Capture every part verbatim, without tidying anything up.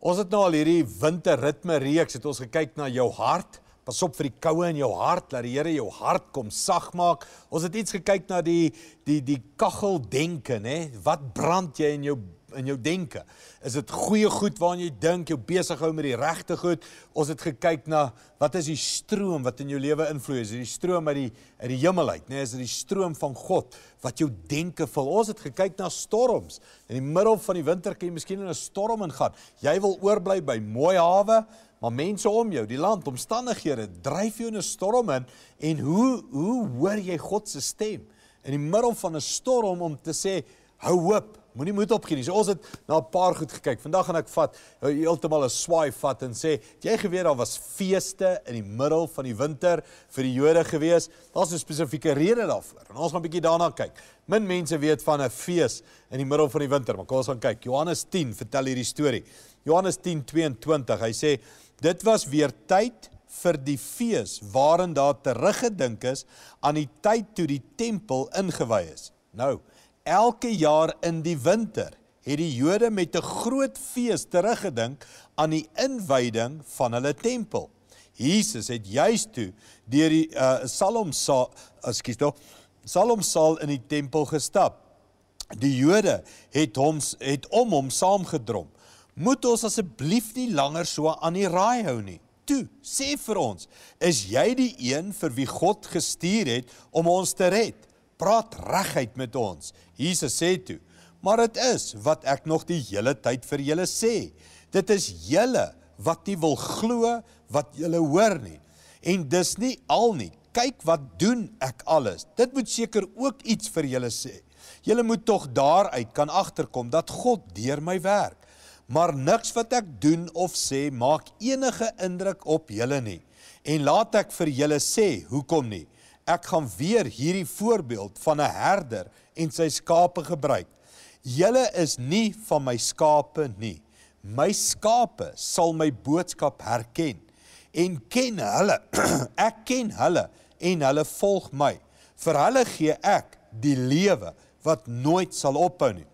Ons het nou al hierdie winterritme reeks, het ons gekyk na jou hart. Pas op vir die koue in jou hart, laat die Here jou hart kom sag maak. Ons het iets gekyk na die die die kaggel denke, né? Wat brand jy in jou in jou denke? Is dit goeie goed waaraan jy dink, jou besig hou met die regte goed? Ons het gekyk na wat is die stroom wat in jou lewe invloei? Is dit die stroom uit die uit die hemel uit, né? Is dit die stroom van God wat jou denke vul? Ons het gekyk na storms. In die middel van die winter kan jy miskien in 'n storm ingaan. Jy wil oorbly by mooi hawe, maar mense om jou, die land, omstandighede, dryf jou in 'n storm in, en hoe, hoe hoor jy God se stem? In die middel van 'n storm om te sê, hou hoop, moenie moed opgee nie. So ons het na 'n paar goed gekyk. Vandag gaan ek vat, heeltemal 'n swaai vat en sê, het jy geweet daar was feeste in die middel van die winter vir die Jode gewees? Daar's 'n spesifieke rede daarvoor. En ons gaan 'n bietjie daarna kyk. Min mense weet van 'n fees in die middel van die winter, maar kom ons gaan kyk. Johannes tien vertel hierdie storie. Johannes tien tweeëntwintig, hy sê, dit was weer tyd vir die fees, waarin daar teruggedink is aan die tyd toe die tempel ingewy is. Nou, elke jaar in die winter het die Jode met 'n groot fees teruggedink aan die inwyding van hulle tempel. Jesus het juis toe deur die uh, Salomsaal, ekskuus tog, Salomsaal in die tempel gestap. Die Jode het hom het om hom saamgedrom. Moet ons asseblief nie langer so aan die raai hou nie. Toe, sê vir ons, is jy die een vir wie God gestuur het om ons te red? Praat reguit met ons. Jesus sê toe, maar dit is wat ek nog die hele tyd vir julle sê. Dit is julle wat nie wil glo wat julle hoor nie. En dis nie al nie. Kyk wat doen ek alles. Dit moet seker ook iets vir julle sê. Julle moet tog daaruit kan agterkom dat God deur my werk. Maar niks wat ek doen of sê maak enige indruk op julle nie. En laat ek vir julle sê, hoekom nie? Ek gaan weer hierdie voorbeeld van 'n herder en sy skape gebruik. Julle is nie van my skape nie. My skape sal my boodskap herken en ken hulle. Ek ken hulle en hulle volg my. Vir hulle gee ek die lewe wat nooit sal ophou nie.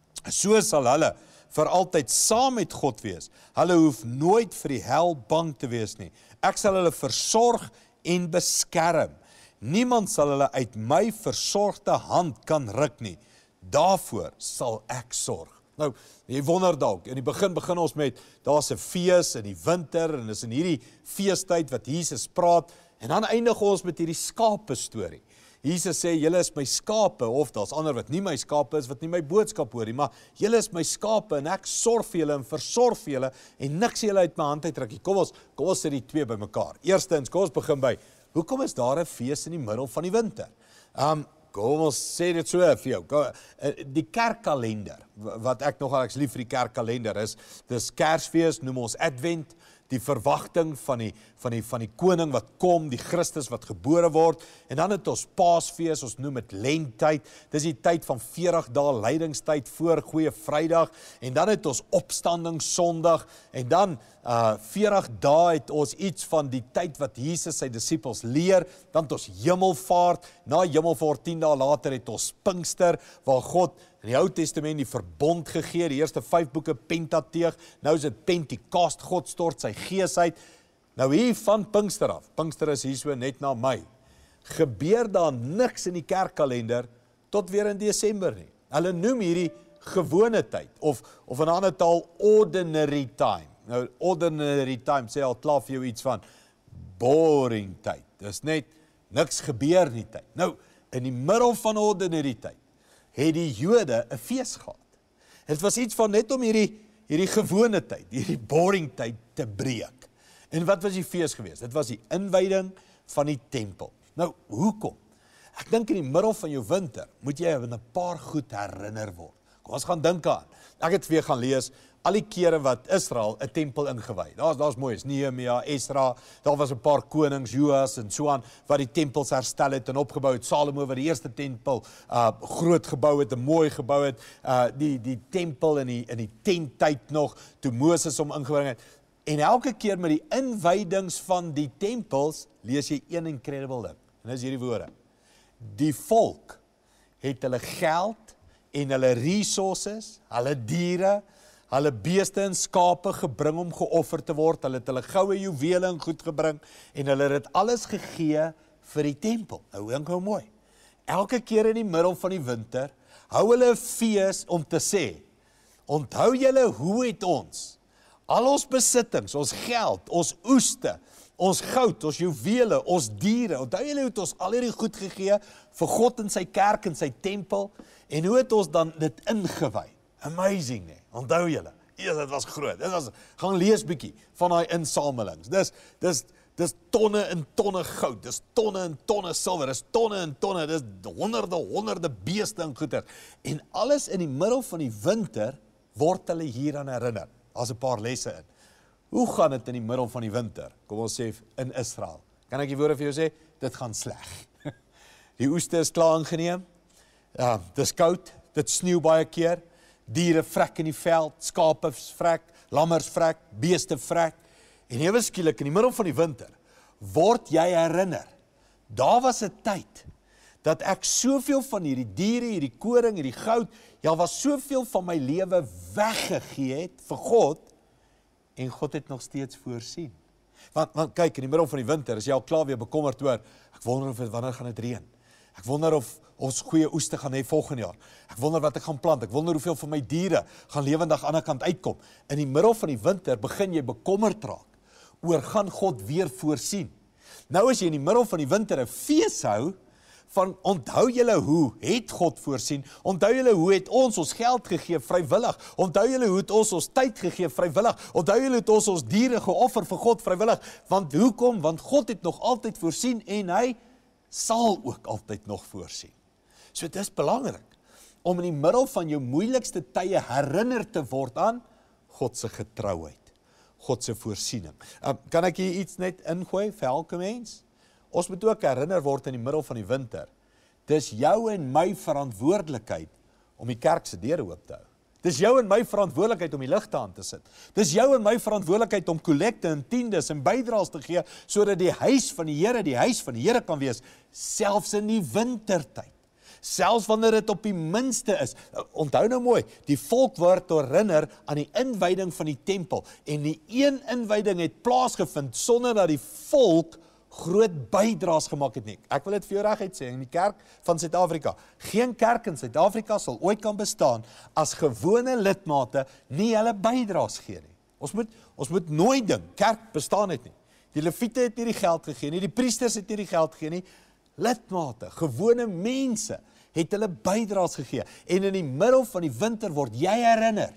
So sal hulle vir altyd saam met God wees. Hulle hoef nooit vir die hel bang te wees nie. Ek sal hulle versorg en beskerm. Niemand sal hulle uit my versorgde hand kan ruk nie. Daarvoor sal ek sorg. Nou, jy wonder dalk, in die begin begin ons met, daar's 'n fees in die winter, en dis in hierdie feestyd wat Jesus praat, en dan eindig ons met hierdie skape storie. Jesus sê, julle is my skape, of daar's ander wat nie my skape is, wat nie my boodskap hoor nie, maar julle is my skape, en ek sorg vir julle, en versorg vir julle, en niks julle uit my hand uitruk nie. Kom ons, kom ons sit die twee by mekaar. Eerstens, kom ons begin by, hoekom is daar 'n fees in die middel van die winter? Um, kom ons sê dit so vir jou, kom, die kerkkalender, wat ek nogal, ek's lief vir die kerkkalender, is, dis Kersfees, noem ons Advent, die verwagting van die, van die, van die koning wat kom, die Christus wat gebore word, en dan het ons Paasfees, ons noem het Lenttyd, dis die tyd van veertig dae lydingstyd voor Goeie Vrydag, en dan het ons Opstanding Sondag, en dan uh, veertig dae het ons iets van die tyd wat Jesus sy disippels leer, dan het ons Hemelvaart, na Hemelvaart tien dae later het ons Pinkster, waar God in die Ou Testament die verbond gegee, die eerste vyf boeke Pentateeg, nou is dit Pentekost, God stort sy gees uit. Nou hier van Pinkster af, Pinkster is hier so net na my, gebeur daar niks in die kerkkalender tot weer in Desember nie. Hulle noem hierdie gewone tyd, of, of in 'n ander taal ordinary time. Nou ordinary time sê al klaar vir jou iets van boring tyd. Dis net niks gebeur nie tyd. Nou in die middel van ordinary tyd het die Jode 'n fees gehad. Het was iets van net om hierdie, hierdie gewone tyd, hierdie boring tyd te breek. En wat was die fees geweest? Dit was die inwyding van die tempel. Nou, hoekom? Ek dink in die middel van jou winter moet jy aan 'n paar goed herinner word. Kom ons gaan dink aan. Ek het weer gaan lees, al die kere wat Israel 'n tempel ingewy. Daar's daar's mooi, is Nehemia, Esra, daar was 'n paar konings, Joas en so aan, wat die tempels herstel het en opgebou het. Salomo wat die eerste tempel uh, groot gebou het, en mooi gebou het, uh, die, die tempel in die, in die tenttyd nog, toe Moses hom ingebring het. En elke keer met die inwydings van die tempels, lees jy een incredible ding. En dis hierdie woorde. Die volk het hulle geld en hulle resources, hulle diere, hulle beeste en skape gebring om geoffer te word, hulle het hulle goue juwele en goed gebring, en hulle het dit alles gegee vir die tempel. Nou, dink nou mooi. Elke keer in die middel van die winter, hou hulle 'n fees om te sê, onthou julle hoe het ons, al ons besittings, ons geld, ons oeste, ons goud, ons juwele, ons diere, onthou julle hoe het ons al hierdie goed gegee vir God in sy kerk en sy tempel, en hoe het ons dan dit ingewy? Amazing, nee. Onthou julle. Ja, dit was groot. Dit was, gaan lees bietjie van daai insamelings. Dis, dis, dis tonne en tonne goud, dis tonne en tonne silwer, dis tonne en tonne, dis honderde, honderde beeste en goeder. En alles in die middel van die winter word hulle hieraan herinner. Daar's 'n paar lesse in. Hoe gaan dit in die middel van die winter? Kom ons sê in Israel. Kan ek die woorde vir jou sê? Dit gaan sleg. Die oeste is klaar ingeneem. Ja, dis koud, dit sneeu baie keer. Diere vrek in die veld, skape vrek, lammers vrek, beeste vrek. En ewe skielik in die middel van die winter word jy herinner. Daar was 'n tyd dat ek soveel van hierdie diere, hierdie koring, hierdie goud, ja, was soveel van my lewe weggegee het vir God, en God het nog steeds voorsien. Want, want kyk, in die middel van die winter is jy al klaar weer bekommerd oor, ek wonder of het, wanneer gaan dit reën? Ek wonder of ons goeie oeste gaan hê volgende jaar. Ek wonder wat ek gaan plant. Ek wonder hoeveel van my diere gaan lewendig aan die kant uitkom. In die middel van die winter begin jy bekommerd raak oor gaan God weer voorsien. Nou as jy in die middel van die winter 'n fees hou, van onthou julle hoe het God voorsien, onthou julle hoe het ons ons geld gegee vrywillig, onthou julle hoe het ons ons tyd gegee vrywillig, onthou julle hoe het ons ons diere geoffer vir God vrywillig, want hoekom? Want God het nog altyd voorsien en hy sal ook altyd nog voorsien. So dit is belangrik om in die middel van jou moeilikste tye herinner te word aan God se getrouheid, God se voorsiening. Um, kan ek hier iets net ingooi vir elke mens? Ons moet ook herinner word in die middel van die winter. Dis jou en my verantwoordelikheid om die kerk se deure oop te hou. Dis jou en my verantwoordelikheid om die ligte aan te sit. Dis jou en my verantwoordelikheid om kollekte en tiendes en bydraes te gee, sodat die huis van die Here die huis van die Here kan wees, selfs in die wintertyd. Selfs wanneer dit op die minste is. Onthou nou mooi, die volk word herinner aan die inwyding van die tempel, en die een inwyding het plaasgevind sonder dat die volk groot bydraes gemaak het nie. Ek wil dit vir jou reguit sê, in die kerk van Suid-Afrika, geen kerk in Suid-Afrika sal ooit kan bestaan as gewone lidmate nie hulle bydraes gee nie. Ons moet, ons moet nooit dink, kerk bestaan het nie. Die leviete het nie die geld gegee nie, die priesters het nie die geld gegee nie, lidmate, gewone mense, het hulle bydraes gegee, en in die middel van die winter word jy herinner,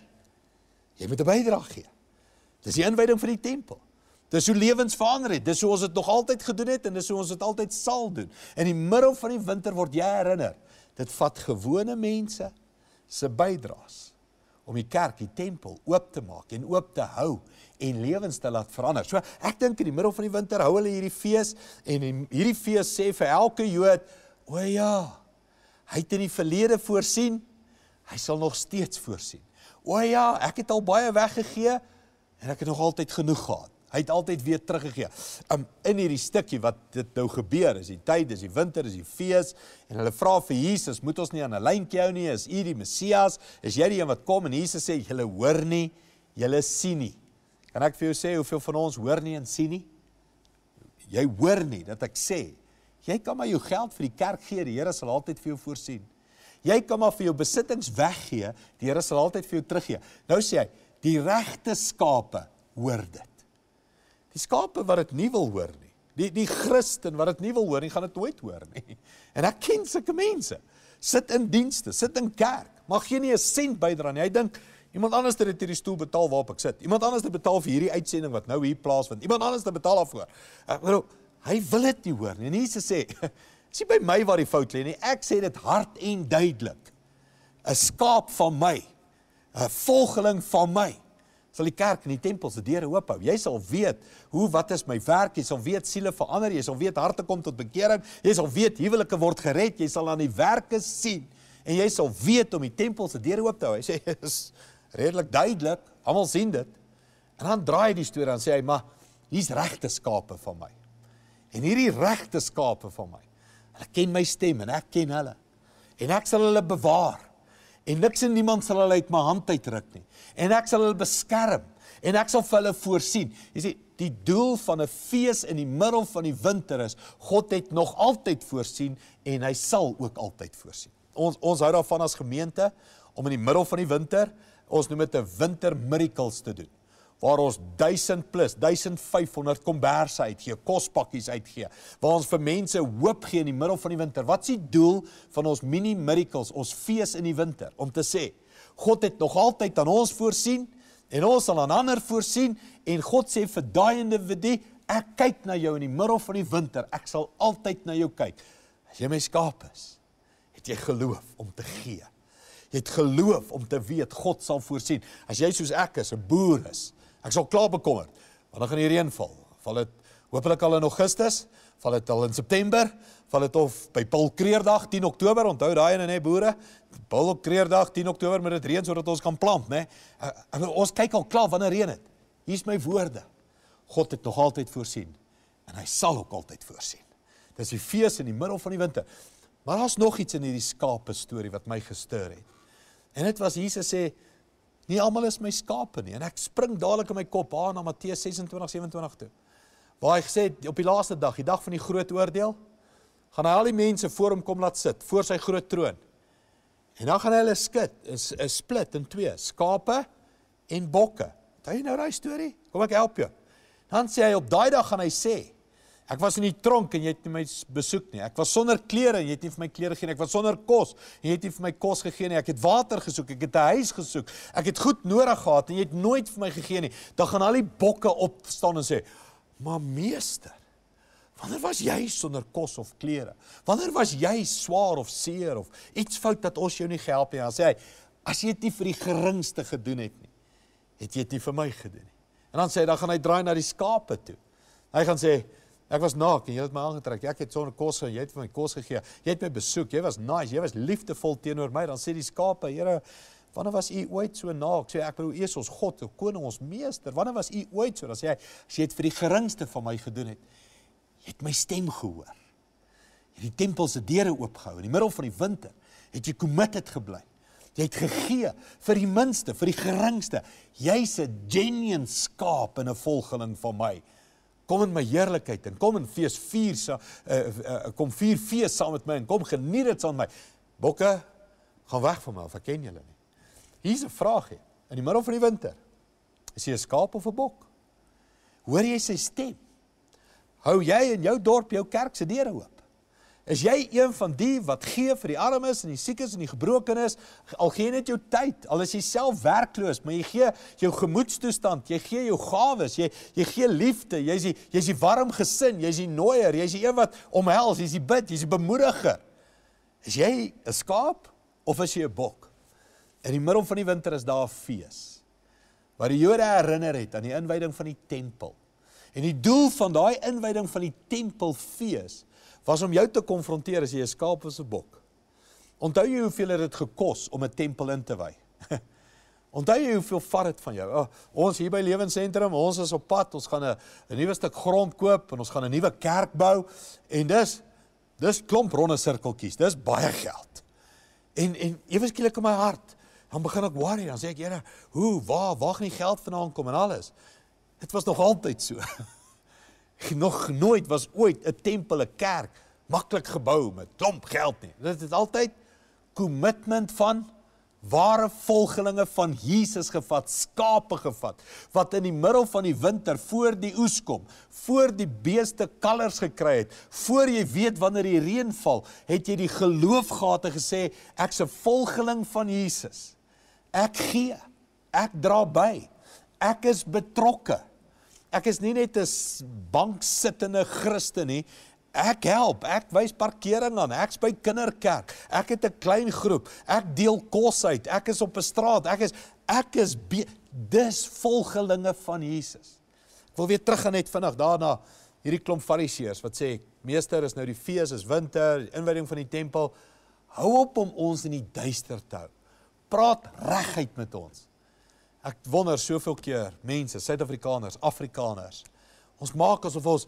jy moet 'n bydrae gee. Dis die inwyding van die tempel. Dis hoe lewens verander het, dis hoe ons dit nog altyd gedoen het, en dis hoe ons dit altyd sal doen. In die middel van die winter word jy herinner, dit vat gewone mense se bydraes om die kerk, die tempel, oop te maak en oop te hou en lewens te laat verander. So ek dink in die middel van die winter hou hulle hierdie fees, en hierdie fees sê vir elke Jood, o ja, hy het in die verlede voorsien, hy sal nog steeds voorsien. O ja, ek het al baie weggegee, en ek het nog altyd genoeg gehad. Hy het altyd weer teruggegee. Um, in hierdie stukkie wat dit nou gebeur, is die tyd, is die winter, is die fees, en hulle vra vir Jesus, moet ons nie aan 'n lyntjie hou nie, is u die Messias, is jy die een wat kom, en Jesus sê, julle hoor nie, julle sien nie. Kan ek vir jou sê, hoeveel van ons hoor nie en sien nie? Jy hoor nie, dat ek sê, jy kan maar jou geld vir die kerk gee, die Here sal altyd vir jou voorsien. Jy kan maar vir jou besittings weggee, die Here sal altyd vir jou teruggee. Nou sê hy, die regte skape hoor dit. Die skape wat dit nie wil hoor nie, die, die Christen wat dit nie wil hoor nie, gaan dit nooit hoor nie. En ek ken sulke mense, sit in dienste, sit in kerk, mag geen nie 'n sent bydra nie. Hy dink, iemand anders het hierdie stoel betaal waarop ek sit, iemand anders het betaal vir hierdie uitsending wat nou hier plaasvind, iemand anders het betaal daarvoor. Ek bedoel, hy wil dit nie hoor nie, en Jesus sê, is nie by my waar die fout lê nie, ek sê dit hard en duidelik, 'n skaap van my, 'n volgeling van my, sal die kerk en die tempel se deure oop hou. Jy sal weet, hoe, wat is my werk, jy sal weet siele verander, jy sal weet harte kom tot bekering, jy sal weet huwelike word gered, jy sal aan die werke sien, en jy sal weet om die tempel se deure oop te hou. Hy sê, dit is redelik duidelik, almal sien dit, en dan draai hy die storie en sê hy, maar, hier's regte skape van my, en hierdie regte skape van my, hulle ken my stem, en ek ken hulle, en ek sal hulle bewaar, en niks en niemand sal hulle uit my hand uitruk nie, en ek sal hulle beskerm, en ek sal vir hulle voorsien. Jy sê, die doel van 'n fees in die middel van die winter is, God het nog altyd voorsien, en hy sal ook altyd voorsien. Ons, ons hou daarvan as gemeente, om in die middel van die winter, ons noem dit 'n winter miracles te doen, waar ons duisend plus, duisend vyfhonderd komberse uitgee, kospakkies uitgee, waar ons vir mense hoop gee in die middel van die winter. Wat is die doel van ons mini miracles, ons fees in die winter? Om te sê, God het nog altyd aan ons voorsien, en ons sal aan ander voorsien, en God sê vir daai individu, ek kyk na jou in die middel van die winter, ek sal altyd na jou kyk. As jy my skaap is, het jy geloof om te gee. Jy het geloof om te weet, God sal voorsien. As jy soos ek is, 'n boer is, ek sal klaar bekommerd, want dan gaan die reën val. Val dit hopelik al in Augustus, val dit al in September, val dit of by Paulkreerdag, tien Oktober, onthou daai ene, nee, boere, Paulkreerdag, tien Oktober, moet dit reën, sodat ons kan plant, nee. Ons kyk al klaar, wanneer reën het. Hier is my woorde. God het nog altyd voorsien, en hy sal ook altyd voorsien. Dit is die fees in die middel van die winter. Maar daar's nog iets in hierdie skape storie wat my gestir het. En dit was, Jesus sê, nie almal is my skape nie, en ek spring dadelik in my kop aan na Matteus ses en twintig, sewe en twintig toe, waar hy gesê het, op die laaste dag, die dag van die groot oordeel, gaan hy al die mense voor hom kom laat sit, voor sy groot troon, en dan gaan hy hulle skit, is, is split in twee, skape en bokke. Het jy nou die storie? Kom ek help jou. Dan sê hy, op daai dag gaan hy sê, ek was in die tronk en jy het nie my besoek nie. Ek was sonder klere en jy het nie vir my klere gegee nie. Ek was sonder kos en jy het nie vir my kos gegee nie. Ek het water gesoek, ek het 'n huis gesoek. Ek het goed nodig gehad en jy het nooit vir my gegee nie. Dan gaan al die bokke opstaan en sê, maar meester, wanneer was jy sonder kos of klere? Wanneer was jy swaar of seer of iets fout dat ons jou nie gehelp het? Dan sê hy, as jy dit nie vir die geringste gedoen het nie, het jy dit nie vir my gedoen nie. En dan sê hy, dan gaan hy draai na die skape toe. Hy gaan sê, ek was naak en jy het my aangetrek, ek het sonder kos en jy het vir my kos gegee, jy het my besoek, jy was nice, jy was liefdevol teenoor my. Dan sê die skape, Here, wanneer was u ooit so naak? Sê ek bedoel, u is ons God, ons koning, ons meester. Wanneer was u ooit so? Dan sê hy, as jy het vir die geringste van my gedoen het, jy het my stem gehoor. Jy het die tempel se deure oopgehou in die middel van die winter, het jy committed gebly. Jy het gegee vir die minste, vir die geringste. Jy's 'n genuine skaap en 'n volgeling van my. Kom in my heerlikheid en kom in fees vier, uh, uh, kom vier fees saam met my en kom geniet dit saam met my. Bokke, gaan weg van my, of ek ken julle nie. Hier's 'n vraag hier, in die middel van die winter, is jy 'n skaap of 'n bok? Hoor jy sy stem? Hou jy in jou dorp jou kerk se deure oop? Is jy een van die wat gee vir die armes en die siekes en die gebrokenes, al gee net jou tyd, al is jy self werkloos, maar jy gee jou gemoedstoestand, jy gee jou gawes, jy, jy gee liefde, jy is die, jy is die warm gesin, jy is die nooier, jy is die een wat omhels, jy is die bid, jy is die bemoediger. Is jy 'n skaap of is jy 'n bok? In die middel van die winter is daar 'n fees, waar die Jode herinner het aan die inwyding van die tempel. En die doel van daai inwyding van die tempelfees was om jou te konfronteer as jy 'n skaap of 'n bok. Onthou jy hoeveel het dit gekos om 'n tempel in te wy? Onthou jy hoeveel vat dit van jou? Oh, ons hier by Lewensentrum, ons is op pad, ons gaan 'n 'n nuwe stuk grond koop en ons gaan 'n nuwe kerk bou en dis dis klomp ronde sirkeltjies. Dis baie geld. En en ewe skielik in my hart, dan begin ek worry, dan sê ek, Here, hoe, waar, waar gaan die geld vandaan kom en alles? Dit was nog altyd so. Nog nooit was ooit 'n tempel, 'n kerk, maklik gebou met klomp geld nie. Dit is altyd commitment van ware volgelinge van Jesus gevat, skape gevat, wat in die middel van die winter, voor die oes kom, voor die beeste kalvers gekry het, voor jy weet wanneer die reën val, het jy die geloof gehad en gesê, ek's 'n volgeling van Jesus. Ek gee, ek dra by, ek is betrokke. Ek is nie net 'n banksittende Christen nie, ek help, ek wys parkering aan, ek's by kinderkerk, ek het 'n klein groep, ek deel kos uit, ek is op 'n straat, ek is, ek is, dis volgelinge van Jesus. Ek wil weer terug gaan net vinnig daarna, hierdie klomp fariseërs, wat sê, meester, is nou die fees, is winter, die inwyding van die tempel, hou op om ons in die duister te hou, praat reguit met ons. Ek wonder soveel keer, mense, Suid-Afrikaners, Afrikaners, ons maak asof ons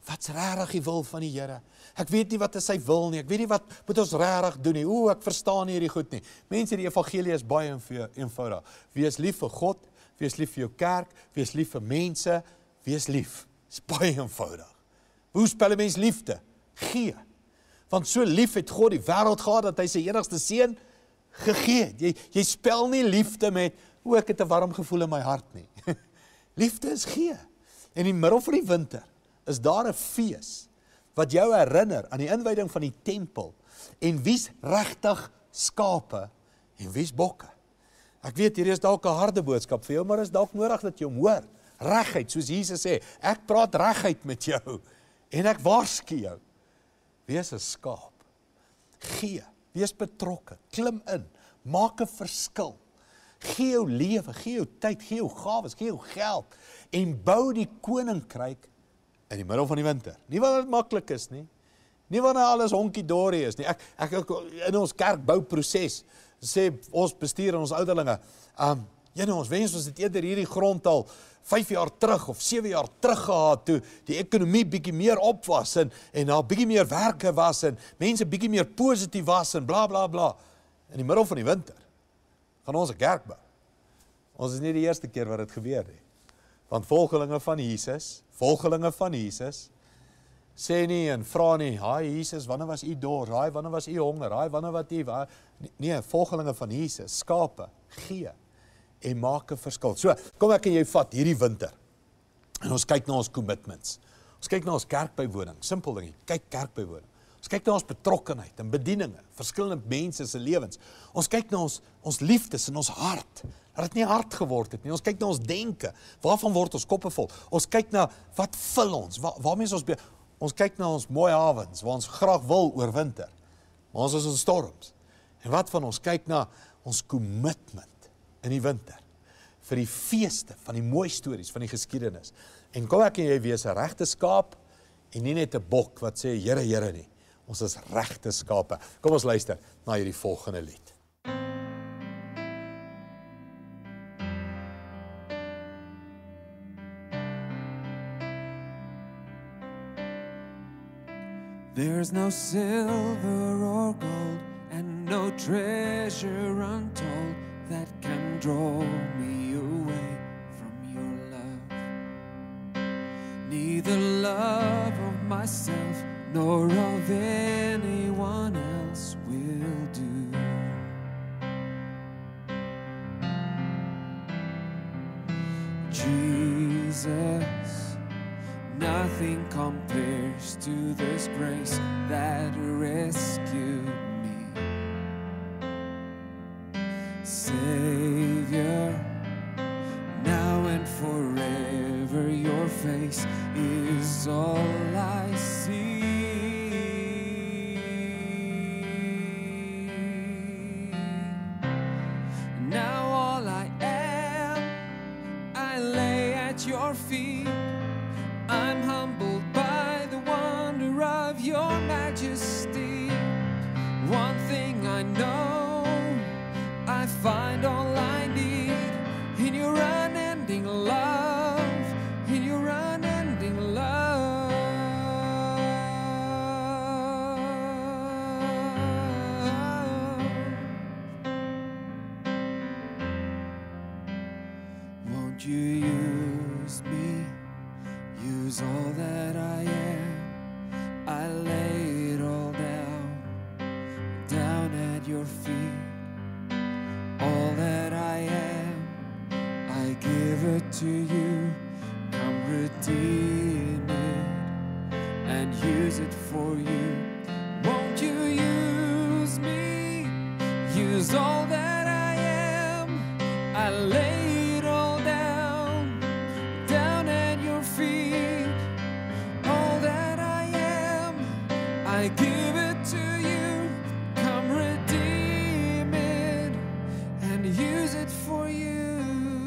Wat's regtig die wil van die Here? Ek weet nie wat is sy wil nie, ek weet nie wat moet ons regtig doen nie, o, ek verstaan nie hierdie goed nie. Mense, die evangelie is baie eenvoudig. Wees lief vir God, wees lief vir jou kerk, wees lief vir mense, wees lief. Dis baie eenvoudig. Hoe spel 'n mens liefde? Gee. Want so lief het God die wêreld gehad, dat hy sy enigste seun gegee het. Jy, jy spel nie liefde met, o, ek het 'n warm gevoel in my hart nie. Liefde is gee. En in die middel van die winter, is daar 'n fees, wat jou herinner aan die inwyding van die tempel, en wie's regtig skape, en wie's bokke. Ek weet, hier is dalk 'n harde boodskap vir jou, maar is dalk nodig dat jy hom hoor. Regheid, soos Jesus sê, ek praat regheid met jou, en ek waarsku jou. Wees 'n skaap. Gee, wees betrokke, klim in, maak 'n verskil. Gee jou lewe, gee jou tyd, gee jou gawes, gee jou geld, en bou die koninkryk in die middel van die winter. Nie wanneer dit maklik is nie, nie wanneer alles honkie-dorie is nie. Ek, ek, ek in ons kerkbouproses sê ons bestuur en ons ouderlinge, um, jy nou, ons wens ons het eerder hierdie grond al vyf jaar terug of sewe jaar terug gehad, toe die ekonomie bietjie meer op was, en, en daar bietjie meer werke was, en mense bietjie meer positief was, en bla bla bla. In die middel van die winter gaan ons 'n kerk bou. Ons is nie die eerste keer wat dit gebeur nie. Want volgelinge van Jesus, volgelinge van Jesus, sê nie en vra nie, haai Jesus, wanneer was u dors? Haai, wanneer was u honger? Haai, wanneer wat u, waar? Nee, volgelinge van Jesus, skape, gee, en maak 'n verskil. So, kom ek en jy vat hierdie winter, en ons kyk na ons commitments. Ons kyk na ons kerkbywoning, simpel ding, kyk kerkbywoning. Ons kyk na ons betrokkenheid en bedieninge, verskillende mense se lewens. Ons kyk na ons, ons liefdes in ons hart, dat dit nie hard geword het nie. Ons kyk na ons denke, waarvan word ons koppe vol? Ons kyk na, wat vul ons, waar, waarmee is ons be... Ons kyk na ons mooi havens, waar ons graag wil oorwinter, maar ons is in storms. En wat van ons kyk na ons commitment in die winter, vir die feeste, van die mooi stories, van die geskiedenis. En kom ek en jy wees 'n regte skaap, en nie net 'n bok wat sê, Here, Here nie. Ons is regte skape. Kom ons luister na hierdie volgende lied. There's no silver or gold, and no treasure untold that can draw me away from your love. Neither love of myself nor of anyone else will do. Jesus, nothing compares to this grace that rescued me. Savior, now and forever your face is all I see. Now all I am, I lay at your feet. I'm humbled by the wonder of your majesty. One thing I know, I find all I need in your unending love, in your unending love. Won't you use me? Use all that I am. I lay it all down, down at your feet. All that I am, I give it to you. Come redeem it and use it for you. Won't you use me? Use all that I am. I lay it all down, down at your feet. All that I am, I give it to you. Come redeem it and use it for you.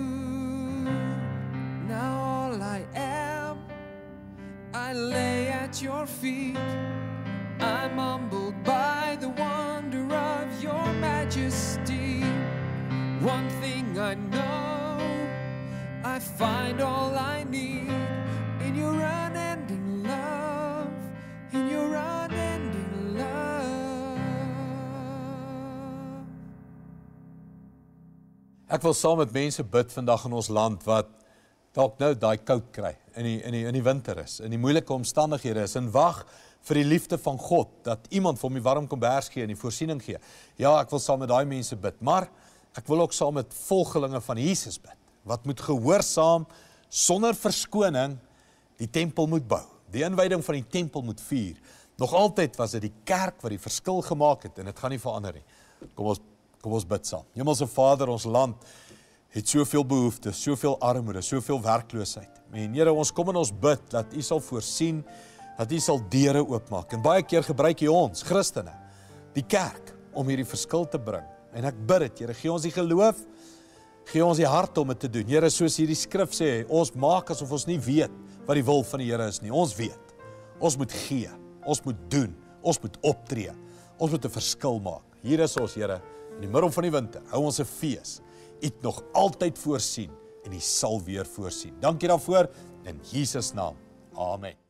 Now all I am, I lay at your feet. I'm humbled by the wonder of your majesty. One thing I know, I find all I need in your unending love. Ek wil saam met mense bid vandag in ons land wat dalk nou daai koud kry, in die, in die, in die winter is, in die moeilike omstandighede is, en wag vir die liefde van God, dat iemand vir hom die warm kombers gee en die voorsiening gee. Ja, ek wil saam met daai mense bid, maar ek wil ook saam met volgelinge van Jesus bid, wat moet gehoorsaam, sonder verskoning, die tempel moet bou. Die inwyding van die tempel moet vier. Nog altyd was dit die kerk wat die verskil gemaak het, en dit gaan nie verander nie. Kom ons, kom ons bid saam. Hemelse Vader, ons land het soveel behoeftes, soveel armoede, soveel werkloosheid. En Here, ons kom en ons bid, dat U sal voorsien, dat U sal deure oopmaak. En baie keer gebruik U ons, Christene, die kerk, om hierdie verskil te bring. En ek bid dit, Here, gee ons die geloof, gee ons die hart om dit te doen. Here, soos hierdie skrif sê, ons maak asof ons nie weet wat die wil van die Here is nie. Ons weet. Ons moet gee. Ons moet doen. Ons moet optree. Ons moet 'n verskil maak. Hier is ons, Here, in die middel van die winter. Hou ons 'n fees. U het nog altyd voorsien en U sal weer voorsien. Dankie daarvoor in Jesus naam. Amen.